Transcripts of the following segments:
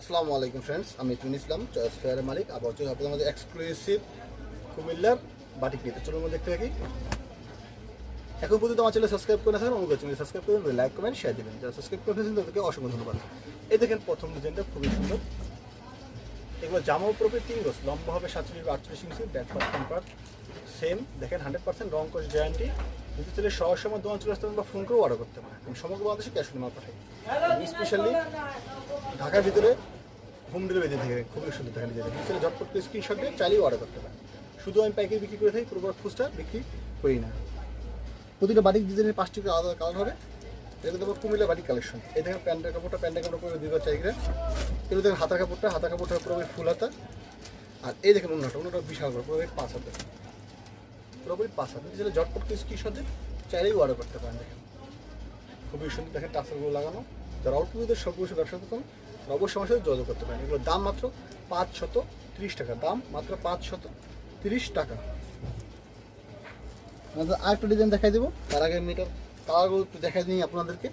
আসসালামু আলাইকুম ফ্রেন্ডস, আমি টুন ইসলাম চয়েস ফেয়ারের মালিক। আবার চলুন আপনাদের আমাদের এক্সক্লুসিভ কুমিল্লার বাটিক নিতে চলুন দেখতে থাকি। এখন পর্যন্ত আমার চ্যানেল সাবস্ক্রাইব করে থাকেন, অনুরোধ চ্যানেল সাবস্ক্রাইব করবেন, লাইক কমেন্ট শেয়ার দেবেন। যারা সাবস্ক্রাইব করে ফেলেছেন তাদেরকে অসংখ্য ধন্যবাদ। এই দেখেন প্রথম ডিজাইনটা খুবই সুন্দর। এগুলো জামা উপরে 3 গজ, লম্বা হবে 47 বা 48 inch, back part front part same. দেখেন 100% রং কস গ্যারান্টি। যদি চলে সহজ সময় দোকান চলে আসতে বা ফোন করে অর্ডার করতে পারেন। আমি সমগ্র বাংলাদেশে ক্যাশ অন ডেলিভারি পাঠাই। স্পেশালি ঢাকার ভিতরে হোম ডেলিভারি থেকে খুবই সুন্দর দেখেন। ডিজাইন ঝটপট করে স্ক্রিনশট দিয়ে চালিয়ে অর্ডার করতে পারেন। শুধু আমি পাইকারি বিক্রি করে থাকি, পুরো খুচরা বিক্রি করি না। প্রতিটা বাটিক ডিজাইনের 5টি আলাদা কালার হবে। এটা দেখবো কুমিল্লা বাটিক কালেকশন। এই দেখেন প্যান্টের কাপড়টা পুরো 2 গজ 4 গ্রাম। এগুলো দেখেন হাতার কাপড়টা পুরো ফুল হাতা। আর এই দেখেন অন্যটা বিশাল বড়, পুরো 5 হাতে, পুরোপুরি 5 হাতে। যেটা ঝটপট করে স্ক্রিনশট দিয়ে চাইলেই অর্ডার করতে পারেন। দেখেন খুবই সুন্দর, দেখেন টাসেলগুলো লাগানো। যারা অল্প বিদের সব বসে ব্যবসা করতেন তারা অবশ্যই আমার সাথে যোগাযোগ করতে পারেন। এগুলোর দাম মাত্র 530 টাকা, দাম মাত্র 530 টাকা। আরেকটা ডিজাইন দেখাই দেবো, তার আগে আমি এটার কালারগুলো একটু দেখাই দিই আপনাদেরকে।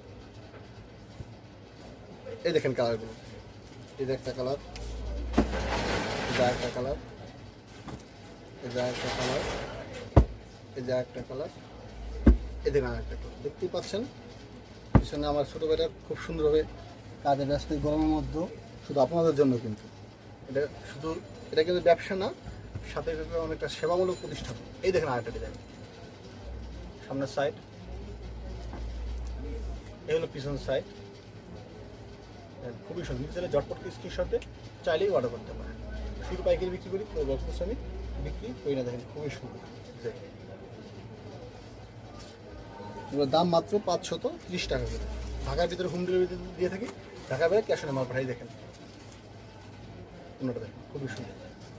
এই দেখেন কালারগুলো, এই যে একটা কালার, এই যে একটা কালার, এই যে একটা কালার, এই যে একটা কালার, এই দেখেন আর একটা কালার। দেখতেই পাচ্ছেন পিছনে আমার ছোটো ভাইটা খুব সুন্দরভাবে কাজে ব্যস্ত। গরমের মধ্যে শুধু আপনাদের জন্য, কিন্তু এটা কিন্তু ব্যবসা না, সাথে অনেকটা সেবামূলক প্রতিষ্ঠান। এই দেখেন আরেকটা ডিজাইন, সামনের সাইড, এই হলো পিছনের সাইড। খুবই সুন্দর। নিচে ঝটপট স্ক্রিনশটে চাইলেই অর্ডার করতে পারেন। শুধু পাইকারি বিক্রি করি, বক্স আমি বিক্রি করি না। দেখেন খুবই সুন্দর। এগুলোর দাম মাত্র 530 টাকা করে। ঢাকার ভিতরে হোম ডেলিভারি দিয়ে থাকি, ঢাকার বাইরে ক্যাশ অন ডেলিভারি পাঠাই। দেখেন অন্যটা দেখেন খুবই সুন্দর,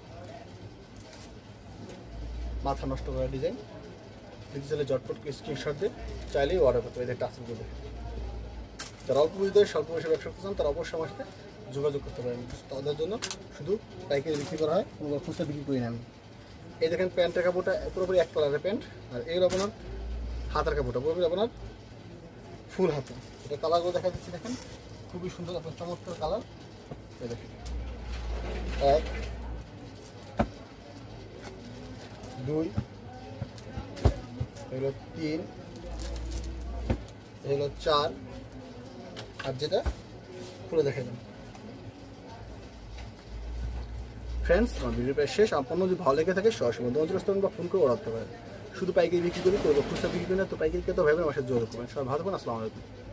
মাথা নষ্ট করা ডিজাইন। ডিজিটালে ঝটপট স্ক্রিনশট দিয়ে চাইলেই অর্ডার করতে হবে। টাচগুলো দেখেন। যারা অল্প পুঁজিতে স্বল্প পয়সা ব্যবসা করতে চান তারা অবশ্যই আমার সাথে যোগাযোগ করতে পারেন। তাদের জন্য শুধু পাইকারি বিক্রি করা হয়, কোনো খুচরা বিক্রি করি না আমি। এই দেখেন প্যান্টের কাপড়টা পুরোপুরি এক কালারের প্যান্ট। আর এগুলো আপনার হাতার কাপড়টা পুরোপুরি আপনার ফুল হাতা। এটা কালারগুলো দেখা যাচ্ছে, দেখেন খুবই সুন্দর, আপনার চমৎকার কালার। এই দেখেন 1 2 এগুলো 3, এগুলো 4, আর যেটা খুলে দেখে দেন। ফ্রেন্ডস, আমার ভিডিও প্রায় শেষ। আপনার যদি ভালো লেগে থাকে সরাসরি দোকান বা ফোন করে অর্ডার করতে পারেন। শুধু পাইকারি বিক্রি করি, খুচরা বিক্রি করি না। তো পাইকারি তো ভাবেন আমার সাথে যোগাযোগ করবেন। সবাই ভালো থাকুন। আসসালামু আলাইকুম।